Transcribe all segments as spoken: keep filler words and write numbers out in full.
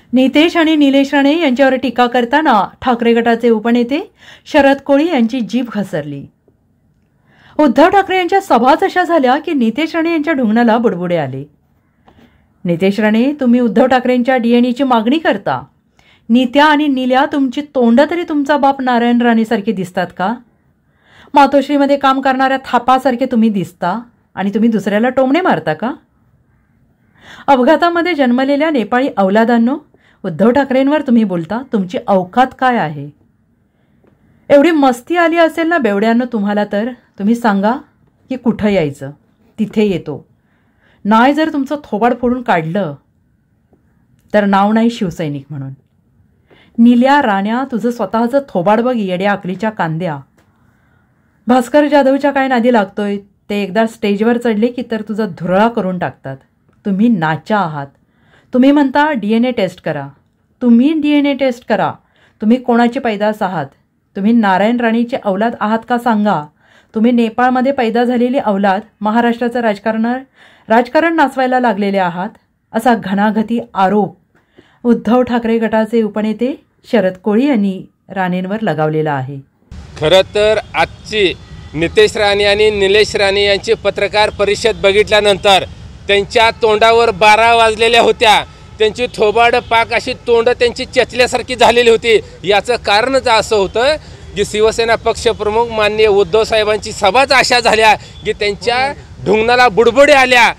नितेश आणि निलेश राणे यांच्यावर टीका करताना ठाकरे गटाचे उपनेते शरद कोळी यांची जीभ घसरली। उद्धव ठाकरे यांच्या सभाच अशा झाल्या की नितेश राणे यांच्या ढुंगणाला बुडबुडे आले। नितेश राणे, तुम्ही उद्धव ठाकरेंच्या डीएनएची मागणी करता। नित्या आणि निल्या तुमची तोंड तरी तुमचा बाप नारायण राणेसारखी दिसतात का? मातोश्रीमध्ये काम करणाऱ्या थापासारखे तुम्ही दिसता आणि तुम्ही दुसऱ्याला टोमणे मारता का? अपघातामध्ये जन्मलेल्या नेपाळी औलादांनो, उद्धव ठाकरेंवर तुम्ही बोलता, तुमची अवकात काय आहे? एवढी मस्ती आली असेल ना बेवड्यांनो तुम्हाला, तर तुम्ही सांगा की कुठं यायचं, तिथे येतो। नाही जर तुमचं थोबाड फोडून काढलं तर नाव नाही शिवसैनिक म्हणून। निल्या राण्या, तुझं स्वतःचं थोबाड बघ येड्या अकलीच्या कांद्या। भास्कर जाधवच्या काय नादी लागतोय? ते एकदा स्टेजवर चढले की तर तुझा धुरळा करून टाकतात। तुम्ही नाचा आहात। तुम्ही म्हणता डी एन ए टेस्ट करा। तुम्ही डी एन ए टेस्ट करा। तुम्ही कोणाची पैदास आहात? तुम्ही नारायण राणेचे औलाद आहात का सांगा? तुम्ही नेपाळमध्ये पैदा झालेली औलाद महाराष्ट्राचं राजकारण राजकारण नाचवायला लागलेले आहात, असा घणाघाती आरोप उद्धव ठाकरे गटाचे उपनेते शरद कोळी यांनी राणेंवर लगावलेला आहे। खरं तर आजची नितेश राणे आणि निलेश राणे यांची पत्रकार परिषद बघितल्यानंतर त्यांच्या तोंडावर बारा वाजलेल्या होत्या। त्यांची थोबाड पाक अशी तोंड त्यांची चेचल्यासारखी झालेली होती। याचं कारणच असं होतं की शिवसेना पक्षप्रमुख माननीय उद्धव साहेबांची सभाच अशा झाल्या की त्यांच्या ढुंगणाला बुडबुडे आल्या।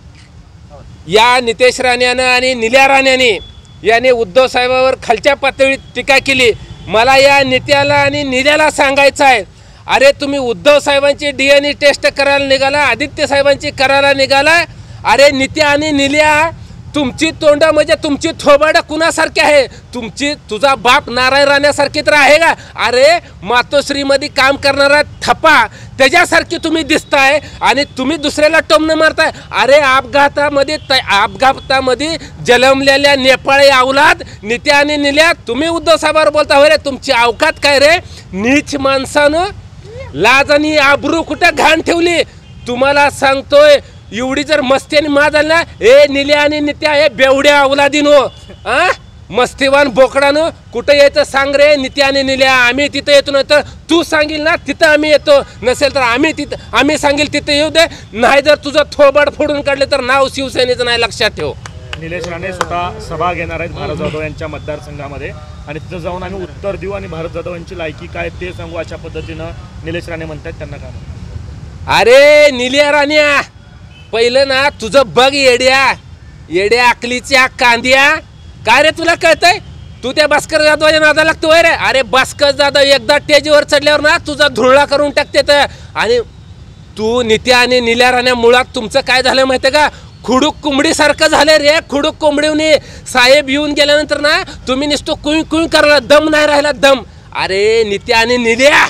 या नितेश राणेनं आणि निल्या राणेने याने उद्धव साहेबांवर खालच्या पातळीत टीका केली। मला या नित्याला आणि निल्याला सांगायचं आहे, अरे तुम्ही उद्धव साहेबांची डी एन ए टेस्ट करायला निघाला, आदित्य साहेबांची करायला निघाला। अरे नित्या आणि निल्या, तुमची तोंड म्हणजे तुमची थोबाड कुणासारखी आहे? तुमची तुझा बाप नारायण राण्यासारखी तर आहे का? अरे मातोश्रीमध्ये काम करणारा थप्पा त्याच्यासारखी तुम्ही दिसताय आणि तुम्ही दुसऱ्याला टोमणं मारताय। अरे अपघातामध्ये अपघातामध्ये जन्मलेल्या नेपाळी औलाद नित्या आणि निल्या, तुम्ही उद्धव साहेबांवर बोलता होय रे? तुमची अवकात काय रे? नीच माणसानं लाज आणि आबरू कुठं घाण ठेवली? तुम्हाला सांगतोय, एवढी जर मस्ती आणि मा झाली ना, ए निल्या आणि नित्या, हे बेवड्या अवलादीनो, आ मस्तीवान बोकडानं कुठं यायचं सांग रे? नित्या आणि निल्या, आम्ही तिथं येतो, नाही तर तू सांगील ना तिथं आम्ही येतो, नसेल तर आम्ही तिथं आम्ही सांगेल तिथं येऊ दे। नाही जर तुझं थोबाड फोडून काढले तर नाव शिवसेनेचं नाही, लक्षात ठेव। निलेश राणे स्वतः सभा घेणार आहेत भारत जाधव यांच्या मतदारसंघामध्ये आणि तिथं जाऊन आम्ही उत्तर देऊ आणि भारत जाधव यांची लायकी काय ते सांगू, अशा पद्धतीनं निलेश राणे म्हणतात। त्यांना काय? अरे निल्या राण्या, पहिलं ना तुझं बघ येड्या येड्या अकलीच्या कांद्या, काय रे तुला कळतंय? तू त्या भास्कर जाधवाच्या नादा लागतोय रे? अरे भास्कर जाधव एकदा स्टेजवर चढल्यावर ना तुझा धुरळा करून टाकते तर। आणि तू नित्या आणि निल्या राण्या, मुळात तुमचं काय झालं माहिती का? खुडूक कोंबडी सारखं झालं रे। खुडूक कोंबडीने साहेब येऊन गेल्यानंतर ना तुम्ही नुसतं कुई कुई करायला दम नाही राहिला, दम। अरे नित्या आणि निल्या,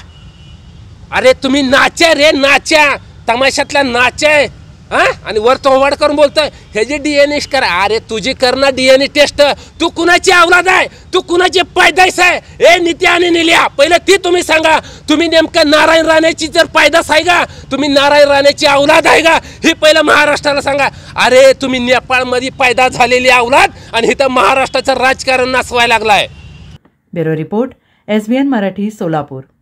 अरे तुम्ही नाच्या रे, नाच्या, तमाशातल्या नाच्या, हा? आणि वर तोवाड करून बोलतोय ह्याची डीएनए करा। अरे तुझी कर ना डीएनए टेस्ट। तू कुणाची औलाद आहे? तू कुणाची पैदास आहे? ए नित्या आणि निल्या, पहिलं ती तुम्ही सांगा, तुम्ही नेमकं नारायण राणेची जर पैदास आहे का? तुम्ही नारायण राणेची औलाद आहे का? ही पहिलं महाराष्ट्राला सांगा। अरे तुम्ही नेपाळमध्ये पैदा झालेली औलाद आणि इथं महाराष्ट्राचं राजकारण नाचवायला लागलाय। Bureau report, S B N Marathi, Solapur.